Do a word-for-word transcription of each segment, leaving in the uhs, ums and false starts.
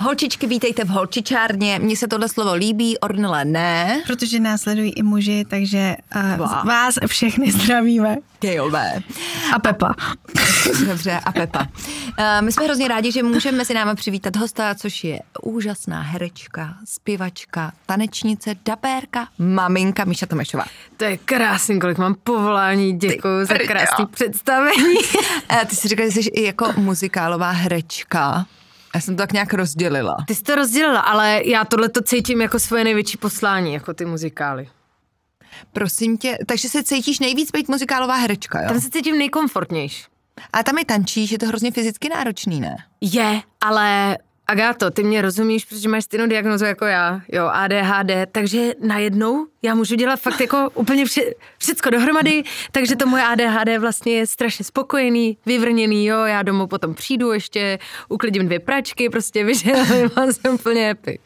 Holčičky, vítejte v holčičárně. Mně se tohle slovo líbí, Ornele ne. Protože nás sledují i muži, takže uh, vás všechny zdravíme. Kejové. A Pepa. Dobře, a Pepa. Uh, my jsme hrozně rádi, že můžeme mezi námi přivítat hosta, což je úžasná herečka, zpěvačka, tanečnice, dabérka, maminka Míša Tomešová. To je krásný, kolik mám povolání, děkuju za krásný představení. uh, ty jsi řekla, že jsi i jako muzikálová herečka. Já jsem to tak nějak rozdělila. Ty jsi to rozdělila, ale já tohleto cítím jako svoje největší poslání, jako ty muzikály. Prosím tě, takže se cítíš nejvíc být muzikálová herečka, jo? Tam se cítím nejkomfortnější. A tam i tančíš, je to hrozně fyzicky náročný, ne? Je, ale Agáto, ty mě rozumíš, protože máš stejnou diagnózu jako já, jo, A D H D, takže najednou já můžu dělat fakt jako úplně vše, všecko dohromady, takže to moje A D H D vlastně je strašně spokojený, vyvrněný, jo, já domů potom přijdu ještě, uklidím dvě pračky, prostě vyželím a jsem úplně happy.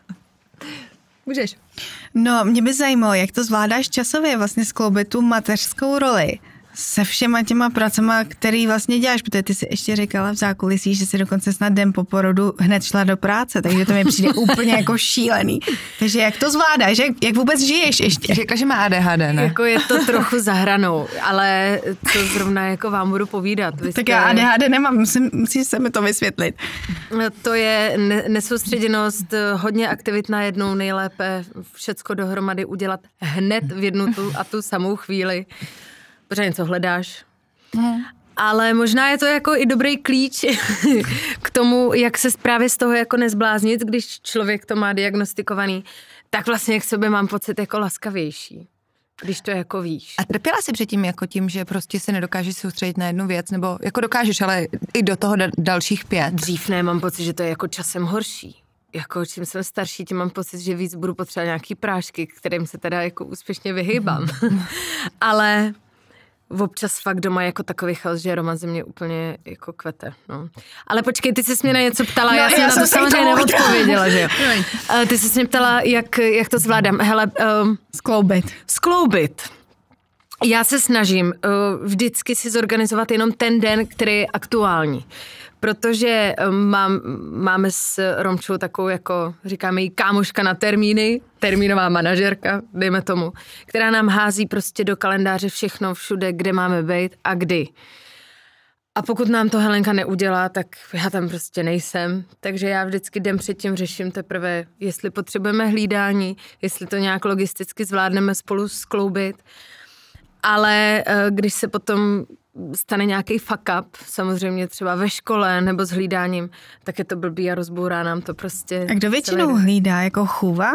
Můžeš. No, mě by zajímalo, jak to zvládáš časově vlastně skloubit tu mateřskou roli se všema těma pracema, který vlastně děláš, protože ty si ještě říkala v zákulisí, že si dokonce snad den po porodu hned šla do práce, takže to mi přijde úplně jako šílený. Takže jak to zvládáš, jak, jak vůbec žiješ ještě? Řekla, že má A D H D, ne? Jako je to trochu za hranou, ale to zrovna jako vám budu povídat. Vy tak jste... já A D H D nemám, musím, musíš se mi to vysvětlit. To je ne- nesoustředěnost, hodně aktivit na jednou, nejlépe všecko dohromady udělat hned v jednu tu a tu samou chvíli. Pořád něco hledáš. Hmm. Ale možná je to jako i dobrý klíč k tomu, jak se právě z toho jako nezbláznit, když člověk to má diagnostikovaný, tak vlastně k sobě mám pocit jako laskavější, když to jako víš. A trpěla jsi předtím jako tím, že prostě se nedokážeš soustředit na jednu věc, nebo jako dokážeš, ale i do toho da- dalších pět? Dřív ne, mám pocit, že to je jako časem horší. Jako čím jsem starší, tím mám pocit, že víc budu potřebovat nějaký prášky, kterým se teda jako úspěšně vyhýbám. Ale občas fakt doma jako takový chaos, že Roman ze mě úplně jako kvete, no. Ale počkej, ty jsi mě na něco ptala, no, já jsem já na to samozřejmě neodpověděla, že jo. Ty jsi mě ptala, jak, jak to zvládám. Hele, um, skloubit. Skloubit. Já se snažím uh, vždycky si zorganizovat jenom ten den, který je aktuální. Protože mám, máme s Romčou takovou, jako říkáme jí kámoška na termíny, termínová manažerka, dejme tomu, která nám hází prostě do kalendáře všechno všude, kde máme být a kdy. A pokud nám to Helenka neudělá, tak já tam prostě nejsem. Takže já vždycky den předtím řeším teprve, jestli potřebujeme hlídání, jestli to nějak logisticky zvládneme spolu skloubit. Ale když se potom stane nějaký fuck up, samozřejmě třeba ve škole nebo s hlídáním, tak je to blbý a rozbourá nám to prostě. A kdo většinou celý... hlídá, jako chůva?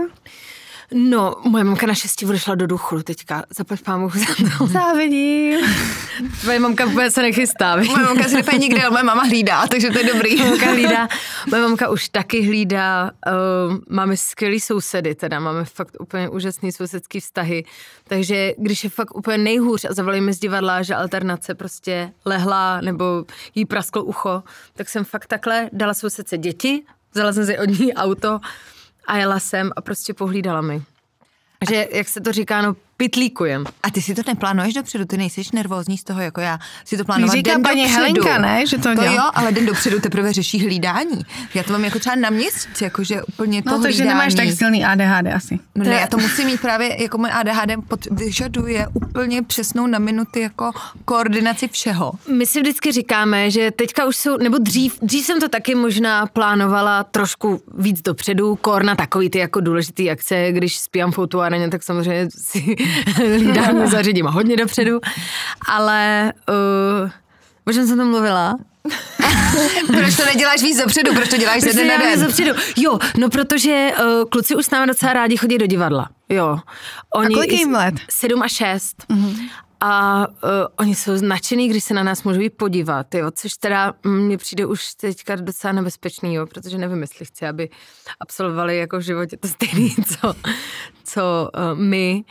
No, moje mamka na šesti odešla do důchodu teďka, zaplať pámu za to. Závidím. Tvoje mamka úplně se nechystá. Moje mamka si nepěje nikde, ale moje mama hlídá, takže to je dobrý. Moje mamka hlídá, moje mamka už taky hlídá, uh, máme skvělý sousedy, teda máme fakt úplně úžasný sousedský vztahy, takže když je fakt úplně nejhůř a zavolíme z divadla, že alternace prostě lehla nebo jí prasklo ucho, tak jsem fakt takhle dala sousedce děti, vzala jsem si od ní auto a jela jsem a prostě pohlídala mi. Že, jak se to říká, no, pitlíkujem. A ty si to neplánuješ dopředu, ty nejsiš nervózní z toho, jako já si to plánovat říká den paní dopředu. Helenka, ne, že to, to dělá. jo, ale den dopředu teprve řeší hlídání. Já to mám jako třeba na měsíc, jakože úplně to no, takže hlídání. nemáš tak silný A D H D asi. No ne, já to musím mít právě, jako můj A D H D pod, vyžaduje úplně přesnou na minuty jako koordinaci všeho. My si vždycky říkáme, že teďka už jsou, nebo dřív, dřív jsem to taky možná plánovala trošku víc dopředu, kor na takový ty jako důležitý akce, když spím v fotoareně, tak samozřejmě si hlídání zařídím hodně dopředu, ale uh, o čem jsem to mluvila? Proč to neděláš víc dopředu, proč to děláš ze den na den? Dopředu? Jo, no protože uh, kluci už s námi docela rádi chodí do divadla, jo. Oni a kolik jim let? Sedm a šest. Mm-hmm. A uh, oni jsou nadšený, když se na nás můžou jít podívat, jo, což teda mně přijde už teďka docela nebezpečný, jo, protože nevím, jestli chci, aby absolvovali jako v životě to stejný, co, co uh, my.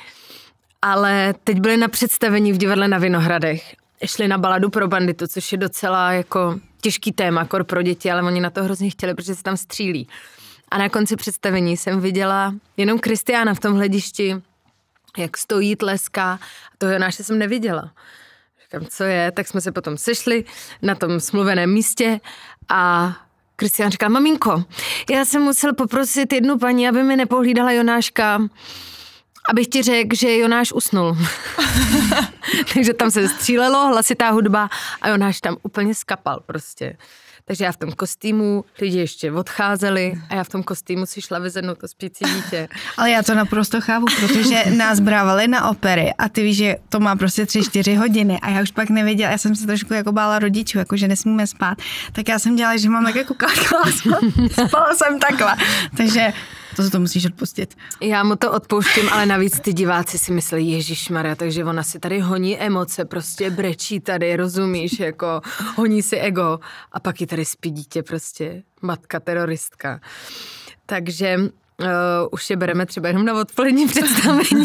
Ale teď byli na představení v divadle na Vinohradech. Šli na baladu pro banditu, což je docela jako těžký téma, kor pro děti, ale oni na to hrozně chtěli, protože se tam střílí. A na konci představení jsem viděla jenom Kristiána v tom hledišti, jak stojí, tleská. A toho Jonáše jsem neviděla. Říkám, co je? Tak jsme se potom sešli na tom smluveném místě a Kristián říká, maminko, já jsem musel poprosit jednu paní, aby mi nepohlídala Jonáška, abych ti řekl, že Jonáš usnul. Takže tam se střílelo, hlasitá hudba a Jonáš tam úplně skapal prostě. Takže já v tom kostýmu, lidi ještě odcházeli a já v tom kostýmu si šla vyzvednout to spící dítě. Ale já to naprosto chápu, protože nás brávali na opery a ty víš, že to má prostě tři, čtyři hodiny a já už pak nevěděla, já jsem se trošku jako bála rodičů, jako že nesmíme spát, tak já jsem dělala, že mám tak jako kádla a spala jsem takhle. Takže to se to musíš odpustit. Já mu to odpouštím, ale navíc ty diváci si myslí, ježišmarja, takže ona si tady honí emoce, prostě brečí tady, rozumíš, jako honí si ego a pak ji tady spí dítě prostě, matka teroristka. Takže uh, už je bereme třeba jenom na odpolední představení.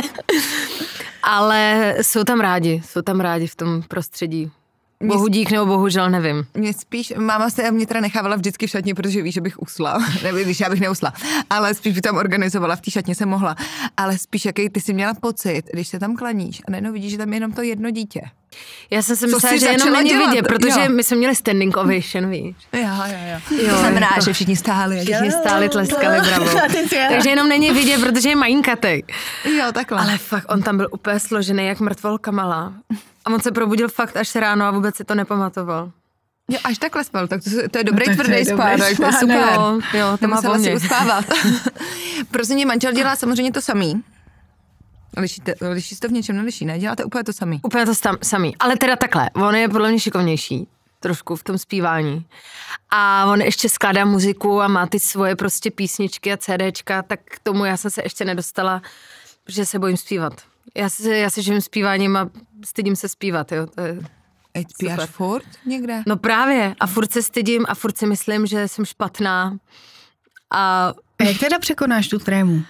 Ale jsou tam rádi, jsou tam rádi v tom prostředí. Bohu dík nebo bohužel nevím. Mě spíš, máma se mě teda nechávala vždycky v šatně, protože ví, že bych usla. Nevím, když já bych neusla. Ale spíš by tam organizovala, v té šatně jsem mohla. Ale spíš, jaký ty jsi měla pocit, když se tam klaníš a najednou vidíš, že tam je jenom to jedno dítě. Já jsem si myslela, že jenom není vidět, protože jo. My jsme měli standing ovation, víš. Jo, jo, jo. jo to znamená, jako, že všichni stáli. Všichni stáli, tleskali, bravo. Takže jenom není vidět, protože je majinkatej. Jo, takhle. Ale fakt, on tam byl úplně složený, jak mrtvolka malá. A on se probudil fakt až ráno a vůbec si to nepamatoval. Jo, až takhle spal, tak to, to je dobrý no, tvrdý spánek, to je super. Jo, jo, to má musela si uspávat. Prostě mě manžel dělá samozřejmě to samý. Lišíte, liší se to v něčem, neliší, ne? Děláte úplně to samý. Úplně to tam, samý. Ale teda takhle, on je podle mě šikovnější trošku v tom zpívání. A on ještě skládá muziku a má ty svoje prostě písničky a CDčka, tak k tomu já jsem se ještě nedostala, protože se bojím zpívat. Já si, já si živím zpíváním a stydím se zpívat, jo. To je Ať spíváš furt někde? No právě. A furt se stydím a furt si myslím, že jsem špatná. A, a jak teda překonáš tu trému? Uh,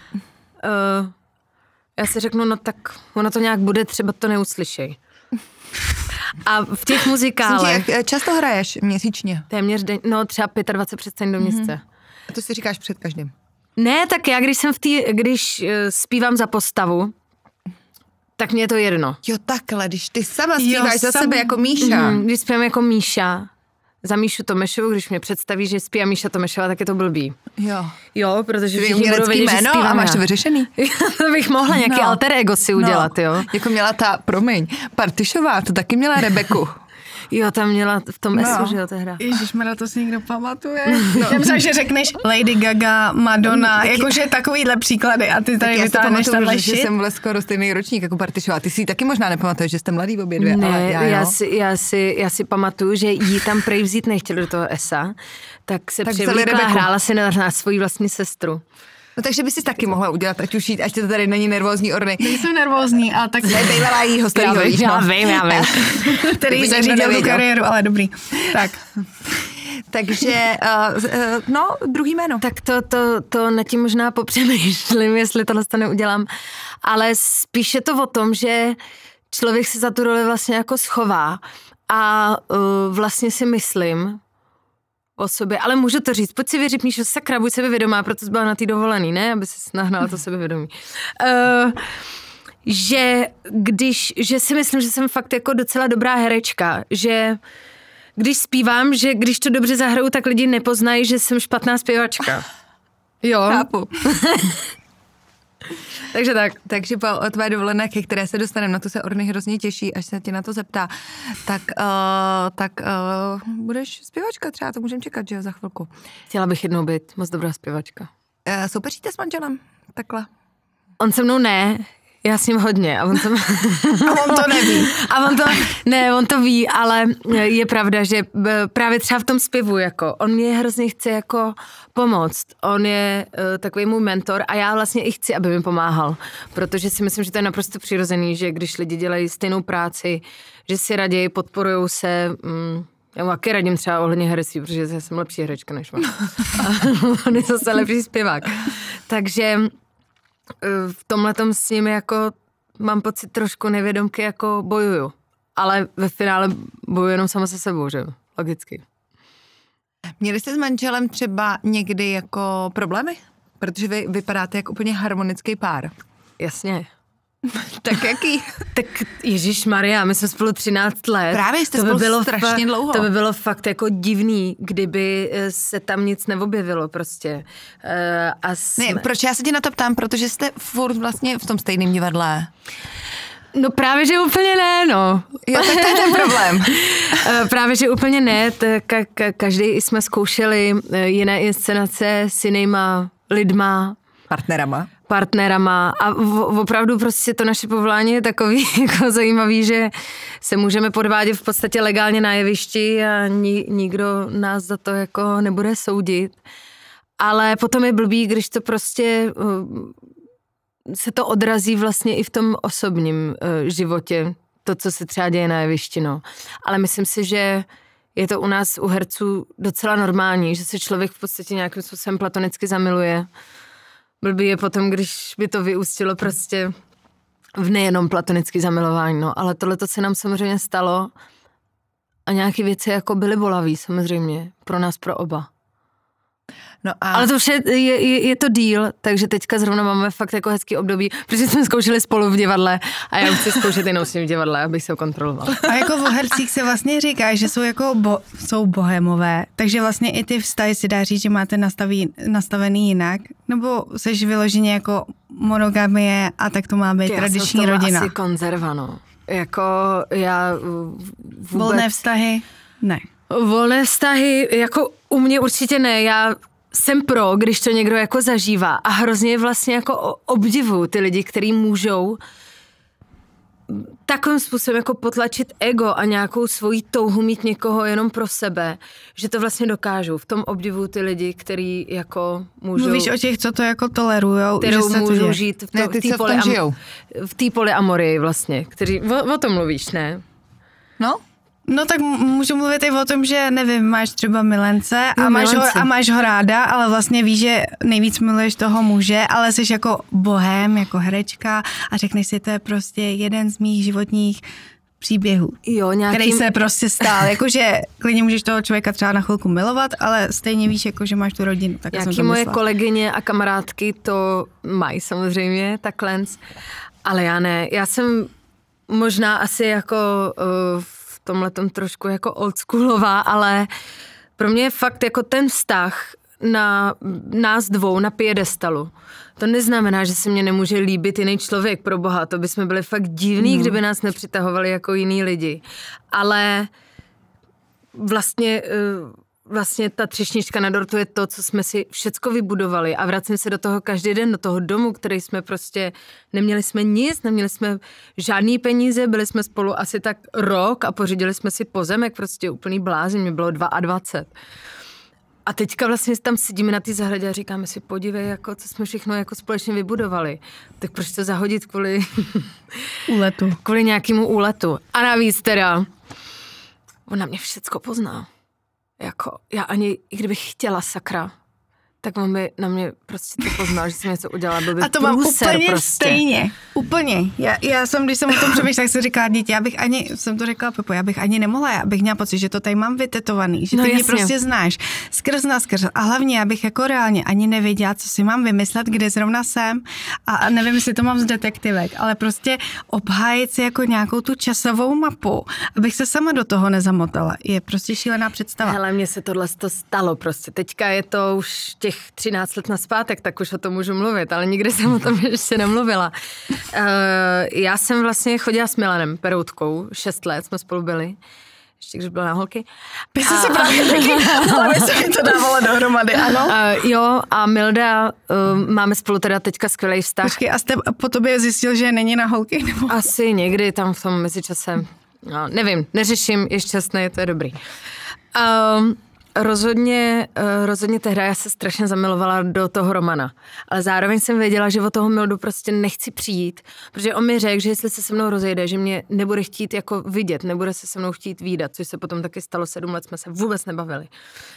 já si řeknu, no tak ono to nějak bude, třeba to neuslyšej. A v těch muzikálech... Jak často hraješ měsíčně? Téměř den, no třeba dvacet pět představení do měsíce. Mm-hmm. A to si říkáš před každým? Ne, tak já když jsem v tý, když uh, zpívám za postavu, tak mě je to jedno. Jo, takhle, když ty sama zpíváš jo, za sam... sebe jako Míša. Mm, když zpívám jako Míša, za Míšu Tomešovu, když mě představí, že zpívá Míša Tomešova, tak je to blbý. Jo. Jo, protože všichni budou vědět, že zpívám a máš to vyřešený. To bych mohla nějaký no. alter ego si udělat, no. jo. Jako měla ta, promiň, Partyšová, to taky měla Rebeku. Jo, tam měla v tom no. esu, že jo, ta hra. Ježišmarja, to si někdo pamatuje. No. Já myslím, že řekneš Lady Gaga, Madonna, no, jakože takovýhle příklady a ty tady vytáhneš tenhle shit. Já jsem byl skoro stejný ročník jako Partyšová. Ty si taky možná nepamatuješ, že jste mladý obě dvě, ne, ale já, já, si, já, si, já si pamatuju, že jí tam prej vzít nechtěli do toho esa, tak se tak převlíkla a hrála si na, na svoji vlastní sestru. No takže by si taky mohla udělat, ať už jít, ať to tady není nervózní orny. Nejsem nervózní, ale tak... Nebejvala jího starýho, víš, já vím, já vím. Který zařídil tu kariéru, ale dobrý. Tak. Takže, uh, uh, no, druhý jméno. Tak to, to, to na tím možná popřemýšlím, jestli tohle to neudělám. Ale spíše to o tom, že člověk se za tu roli vlastně jako schová a uh, vlastně si myslím o sobě, ale můžu to říct, pojď si věřit, Míšo, sakra, buď sebevědomá, proto jsi byla na té dovolený, ne? Aby si nahnala to sebevědomí. Uh, že když, že si myslím, že jsem fakt jako docela dobrá herečka, že když zpívám, že když to dobře zahraju, tak lidi nepoznají, že jsem špatná zpěvačka. Jo. Chápu. Takže tak. Takže po tvé dovolené, ke které se dostaneme, na to se Orny hrozně těší, až se tě na to zeptá, tak, uh, tak uh, budeš zpěvačka třeba, to můžeme čekat, že jo, za chvilku. Chtěla bych jednou být moc dobrá zpěvačka. Uh, soupeříte s manželem? Takhle. On se mnou ne, já s ním hodně. A on, se... a on to neví. A on to, ne, on to ví, ale je pravda, že právě třeba v tom zpěvu, jako, on mě hrozně chce jako pomoct. On je uh, takový můj mentor a já vlastně i chci, aby mi pomáhal. Protože si myslím, že to je naprosto přirozený, že když lidi dělají stejnou práci, že si raději podporujou se... Mm, já mu taky radím třeba ohledně herectví, protože já jsem lepší herečka než on. On je zase lepší zpěvák. Takže v tomhletom s ním jako mám pocit trošku nevědomky jako bojuju. Ale ve finále bojuju jenom sama se sebou, že jo? Logicky. Měli jste s manželem třeba někdy jako problémy? Protože vy vypadáte jako úplně harmonický pár. Jasně. Tak jaký? Tak ježišmarja, my jsme spolu třináct let. Právě jste to by spolu bylo strašně fa- dlouho. To by bylo fakt jako divný, kdyby se tam nic neobjevilo prostě. Uh, a jsme... Ne, proč já se tě na to ptám? Protože jste furt vlastně v tom stejném divadle. No právě, že úplně ne, no. Jo, tak to je ten problém. Právě, že úplně ne. Ka- ka- každý jsme zkoušeli jiné inscenace s jinýma lidma. Partnerama. partnerama a v, opravdu prostě to naše povolání je takový jako zajímavý, že se můžeme podvádět v podstatě legálně na jevišti a ni, nikdo nás za to jako nebude soudit. Ale potom je blbý, když to prostě uh, se to odrazí vlastně i v tom osobním uh, životě, to, co se třeba děje na jevišti, no. Ale myslím si, že je to u nás, u herců, docela normální, že se člověk v podstatě nějakým způsobem platonicky zamiluje. Blbý je potom, když by to vyústilo prostě v nejenom platonický zamilování, no, ale tohle to se nám samozřejmě stalo a nějaké věci jako byly bolavý samozřejmě, pro nás, pro oba. No a... Ale to už je, je, je to díl, takže teďka zrovna máme fakt jako hezký období, protože jsme zkoušeli spolu v divadle a já už chci zkoušet jenom s ním v divadle, abych se ho kontrolovala. A jako o hercích se vlastně říká, že jsou jako bo, jsou bohemové, takže vlastně i ty vztahy si dá říct, že máte nastaví, nastavený jinak, nebo seš vyloženě jako monogamie a tak to má být já tradiční jsem rodina. asi konzerva, no. Jako já vůbec... Volné vztahy? Ne. Volné vztahy, jako u mě určitě ne, já jsem pro, když to někdo jako zažívá a hrozně vlastně jako obdivuju ty lidi, kteří můžou takovým způsobem jako potlačit ego a nějakou svoji touhu mít někoho jenom pro sebe, že to vlastně dokážou. V tom obdivuju ty lidi, kteří jako můžou... Mluvíš o těch, co to jako tolerujou, kterou že se můžou to žít v, to, ne, ty, v té co v tom polyam- žijou. v té polyamorii vlastně, kteří, o, o tom mluvíš, ne? No? No tak můžu mluvit i o tom, že nevím, máš třeba milence a, Jo, máš, milence. ho, a máš ho ráda, ale vlastně víš, že nejvíc miluješ toho muže, ale jsi jako bohem, jako herečka a řekneš si, to je prostě jeden z mých životních příběhů, Jo, nějakým... který se prostě stál. Jakože klidně můžeš toho člověka třeba na chvilku milovat, ale stejně víš, jako, že máš tu rodinu. Tak Nějaký jsem to moje myslela. kolegyně a kamarádky to mají samozřejmě, takhle, ale já ne. Já jsem možná asi jako uh, v tomhletom trošku jako oldschoolová, ale pro mě je fakt jako ten vztah na nás dvou na piedestalu. To neznamená, že se mě nemůže líbit jiný člověk, pro boha, to bychom byli fakt divní, mm. kdyby nás nepřitahovali jako jiný lidi. Ale vlastně, vlastně ta třešnička na dortu je to, co jsme si všecko vybudovali a vracím se do toho každý den, do toho domu, který jsme prostě, neměli jsme nic, neměli jsme žádný peníze, byli jsme spolu asi tak rok a pořídili jsme si pozemek, prostě úplný blázen, mě bylo dvacet dva. A teďka vlastně tam sedíme na té zahradě a říkáme si, podívej, jako, co jsme všechno jako společně vybudovali. Tak proč to zahodit kvůli... úletu. Kvůli nějakému úletu. A navíc teda, on na mě všecko pozná. Jako, já ani, i kdybych chtěla, sakra, tak on by na mě prostě to poznal, že jsem něco udělala, byl by A to mám průser úplně prostě. stejně. Úplně. Já, já jsem, když jsem o tom přemýšlela, tak jsem říkala, dítě, já bych ani, jsem to řekla Pepo, já bych ani nemohla, já bych měla pocit, že to tady mám vytetovaný, že ty No, mě jasně. prostě znáš. Skrz na skrz. A hlavně, já bych jako reálně ani nevěděla, co si mám vymyslet, kde zrovna jsem. A nevím, jestli to mám z detektivek, ale prostě obhájit si jako nějakou tu časovou mapu, abych se sama do toho nezamotala. Je prostě šílená představa. Hele, mně se tohle to stalo prostě. Teďka je to už těch třináct let nazpátek, tak už o tom můžu mluvit, ale nikdy jsem o tom ještě nemluvila. Uh, já jsem vlastně chodila s Milanem Peroutkou, šest let jsme spolu byli, ještě když byla na holky. By se si právě taky, ale by se mi to dávalo dohromady, ano? Uh, jo, a Milda, uh, máme spolu teda teďka skvělý vztah. Počkej, a jste po tobě zjistil, že není na holky? Nebo? Asi někdy tam v tom mezičase, no, nevím, neřeším, je šťastný, to je dobrý. Um, Rozhodně, rozhodně tehdy já se strašně zamilovala do toho Romana, ale zároveň jsem věděla, že o toho Mildu prostě nechci přijít, protože on mi řekl, že jestli se se mnou rozejde, že mě nebude chtít jako vidět, nebude se se mnou chtít vídat, což se potom taky stalo, sedm let jsme se vůbec nebavili.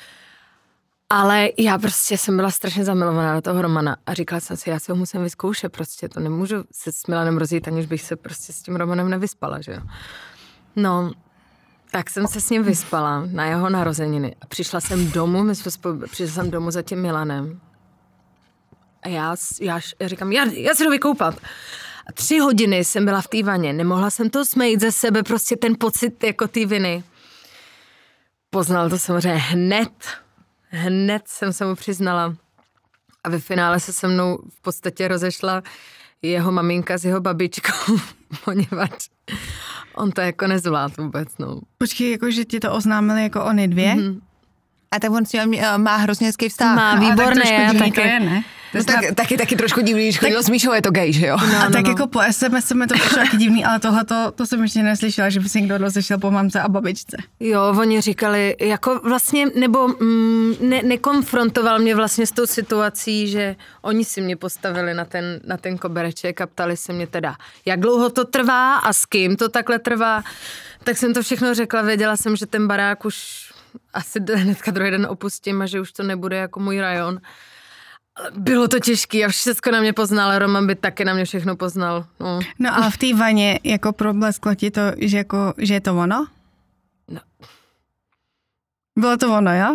Ale já prostě jsem byla strašně zamilovaná do toho Romana a říkala jsem si, já si ho musím vyzkoušet, prostě to nemůžu se s Milanem rozejít, aniž bych se prostě s tím Romanem nevyspala, že jo. No, tak jsem se s ním vyspala na jeho narozeniny a přišla jsem domů, my jsme spolu, přišla jsem domů za tím Milanem a já, já, já říkám, já, já si jdu vykoupat. A tři hodiny jsem byla v té vaně, nemohla jsem to smejt ze sebe, prostě ten pocit jako té viny. Poznal to samozřejmě hned, hned jsem se mu přiznala. A ve finále se se mnou v podstatě rozešla jeho maminka s jeho babičkou, poněvadž on to jako nezvládl vůbec, no. Počkej, jako že ti to oznámili jako oni dvě? Mm-hmm. A tak on s ním má hrozně hezký vztah. Má no, výborné, já taky. To je, ne? No, tak, na... taky, taky trošku divný, když chodil tak... s Míšou, je to gay, že jo? No, a no, tak no. Jako po es em es mi to přišlo taky divný, ale tohle to jsem ještě neslyšela, že by si někdo rozešel po mamce a babičce. Jo, oni říkali, jako vlastně, nebo mm, ne, nekonfrontoval mě vlastně s tou situací, že oni si mě postavili na ten, na ten kobereček a ptali se mě teda, jak dlouho to trvá a s kým to takhle trvá. Tak jsem to všechno řekla, věděla jsem, že ten barák už asi hnedka druhý den opustím a že už to nebude jako můj rajon. Bylo to těžký a všechno na mě poznal, Roman by taky na mě všechno poznal. No, no ale v té vaně jako problesklo ti to, že, jako, že je to ono? No. Bylo to ono, jo?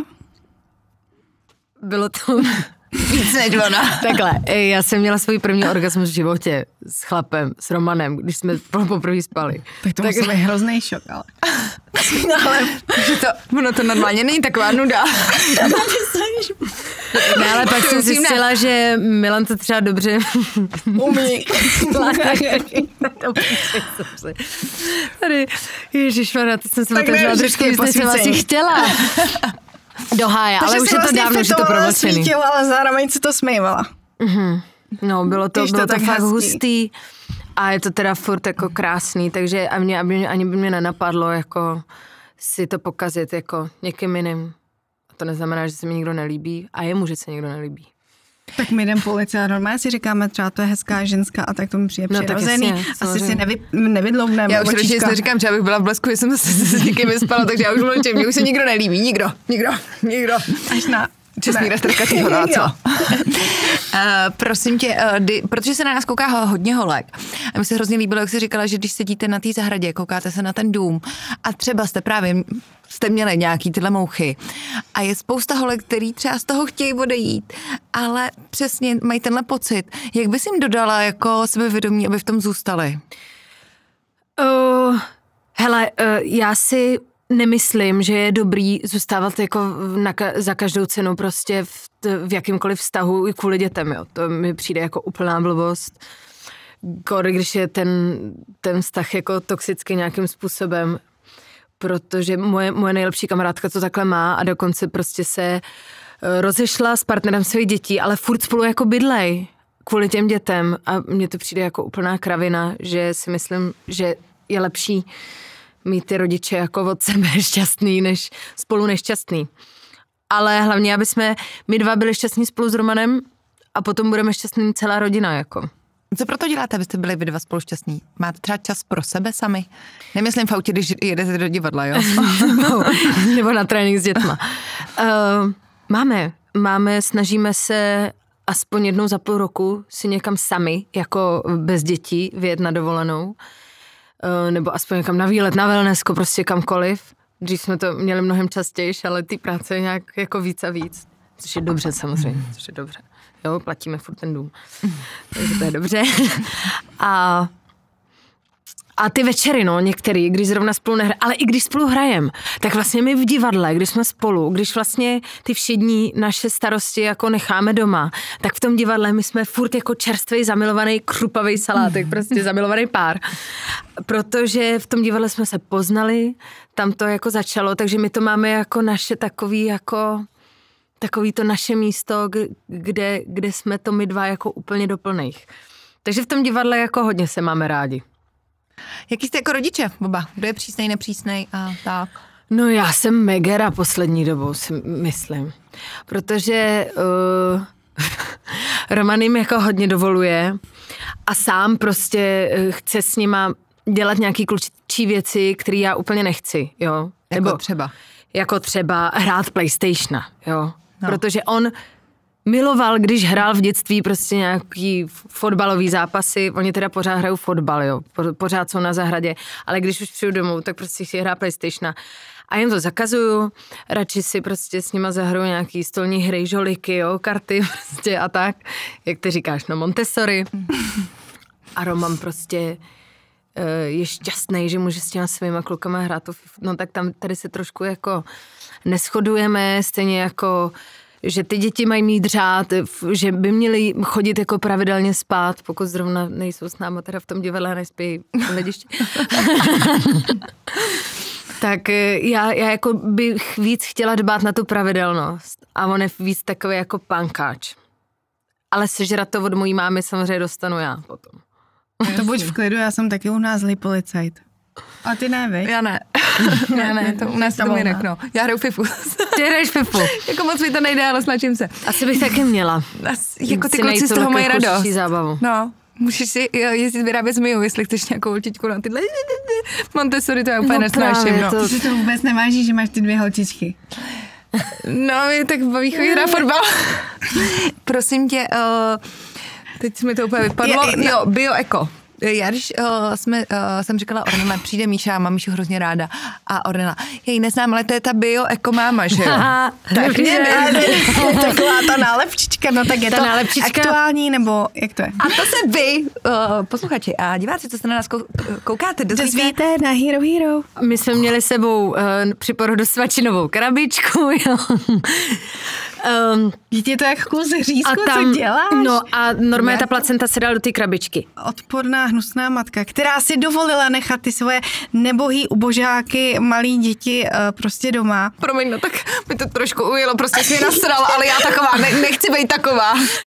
Bylo to víc než ona. Takhle, já jsem měla svůj první orgasmus v životě s chlapem, s Romanem, když jsme poprvé spali. Tak to musel být hrozný šok, ale... No, ale že to, ono to normálně není taková nuda. No, ale pak jsem zjistila, že Milan to třeba dobře umí. Tady, ježišmarja, to jsem se otevřela trošku víc, než jsem asi chtěla. Do hája, ale už je to vlastně dávno, že to promlčený. Svítilo, ale zároveň se to smejvala. Mm-hmm. No, bylo to, bylo to, to fakt hustý a je to teda furt jako krásný, takže a mě, aby, ani by mě nenapadlo jako si to pokazit jako někým jiným. A to neznamená, že se mi nikdo nelíbí a jemu, že se nikdo nelíbí. Tak my jdem po ulici a normálně si říkáme, třeba to je hezká ženská a tak to mi přijde no, přirozený. Jasně, asi si nevy, nevydloubneme. Já už radši neříkám, že já bych byla v blesku, že jsem se s někým vyspala, takže já už mlčím, mě už se nikdo nelíbí, nikdo, nikdo, nikdo. Až na... Čestný restrika ty hodá, co? uh, prosím tě, uh, dy, protože se na nás kouká hodně holek a mi se hrozně líbilo, jak jsi říkala, že když sedíte na té zahradě, koukáte se na ten dům a třeba jste právě jste měli nějaký tyhle mouchy a je spousta holek, který třeba z toho chtějí odejít, ale přesně mají tenhle pocit. Jak bys jim dodala jako sebevědomí, aby v tom zůstali? Uh, hele, uh, já si nemyslím, že je dobrý zůstávat jako na, za každou cenu prostě v, v jakýmkoliv vztahu i kvůli dětem, jo. To mi přijde jako úplná blbost. Když je ten, ten vztah jako toxický nějakým způsobem, protože moje, moje nejlepší kamarádka to takhle má a dokonce prostě se rozešla s partnerem svých dětí, ale furt spolu jako bydlej kvůli těm dětem a mně to přijde jako úplná kravina, že si myslím, že je lepší mít ty rodiče jako od sebe šťastný, než spolu nešťastný. Ale hlavně, aby jsme my dva byli šťastní spolu s Romanem a potom budeme šťastný celá rodina, jako. Co proto děláte, abyste byli vy dva spolu šťastní? Máte třeba čas pro sebe sami? Nemyslím v autě, když jedete do divadla, jo? no, nebo na trénink s dětma. Uh, máme, máme, snažíme se aspoň jednou za půl roku si někam sami, jako bez dětí, vyjet na dovolenou. Nebo aspoň někam na výlet, na wellnessko, prostě kamkoliv. Dřív jsme to měli mnohem častěji, ale ty práce je nějak jako víc a víc. Což je dobře samozřejmě, což je dobře. Jo, platíme furt ten dům. Takže to je dobře. A, a ty večery, no, některý, když zrovna spolu nehrajem, ale i když spolu hrajem, tak vlastně my v divadle, když jsme spolu, když vlastně ty všední naše starosti jako necháme doma, tak v tom divadle my jsme furt jako čerstvý, zamilovaný, krupavý salátek, prostě zamilovaný pár. Protože v tom divadle jsme se poznali, tam to jako začalo, takže my to máme jako naše takový jako takový to naše místo, kde, kde jsme to my dva jako úplně doplných. Takže v tom divadle jako hodně se máme rádi. Jaký jste jako rodiče oba? Kdo je přísnej, nepřísnej a tak? No já jsem megera poslední dobou, si myslím. Protože uh, Roman jim jako hodně dovoluje a sám prostě chce s nima dělat nějaký klučí věci, které já úplně nechci, jo. Jako Nebo třeba? Jako třeba hrát PlayStationa, jo. No. Protože on miloval, když hrál v dětství prostě nějaký fotbalový zápasy, oni teda pořád hrajou fotbal, jo, pořád jsou na zahradě, ale když už přijdu domů, tak prostě si hrá PlayStationa. A jim to zakazuju, radši si prostě s nima zahraju nějaký stolní hry, žoliky, jo, karty prostě a tak, jak ty říkáš, no Montessori. a Roman prostě je šťastný, že může s těma svýma klukama hrát to FIFA. No tak tam tady se trošku jako neshodujeme, stejně jako že ty děti mají mít řád, že by měli chodit jako pravidelně spát, pokud zrovna nejsou s náma teda v tom divadle a nespějí v hledišti. Tak já, já jako bych víc chtěla dbát na tu pravidelnost a on je víc takový jako pankáč. Ale sežrat to od mojí mámy samozřejmě dostanu já potom. To buď v klidu, já jsem taky u nás zlý policajt. A ty ne, vej? Já ne. Já ne, to u nás to jinak, no. Já hraju fifu. Ty hraješ fifu. Jako moc mi to nejde, ale snažím se. Asi bych taky měla. As, jako ty kluci z toho mají radost. Zábavu. No, můžeš si jezdit vyrábět zmiju, jestli chceš nějakou holčičku na tyhle Montessori, to já úplně no nesnáším. No. To... Ty to vůbec nevážíš, že máš ty dvě holčičky. No, mě tak baví chodit na fotbal. Prosím tě, uh, teď mi to úplně vypadlo. Je, je, jo, bioeko. Já když uh, jsme, uh, jsem říkala Ornela, přijde Míša, mám Míšu hrozně ráda. A Ornela, já ji neznám, ale to je ta bioeko máma, že jo? Tak mě taková ta nálepčička, no tak je ta to nálepčička aktuální, nebo jak to je? A to se vy, uh, posluchači a diváci, co se na nás koukáte, dozvíte na Hero Hero. My jsme měli sebou uh, při porodu svačinovou krabičku, jo. Um, je to jak kus řízku, co děláš? No a normálně ta placenta se dala do té krabičky. Odporná, hnusná matka, která si dovolila nechat ty svoje nebohý ubožáky, malí děti uh, prostě doma. Promiň, no tak mi to trošku ujelo, prostě si nasral, ale já taková, ne, nechci být taková.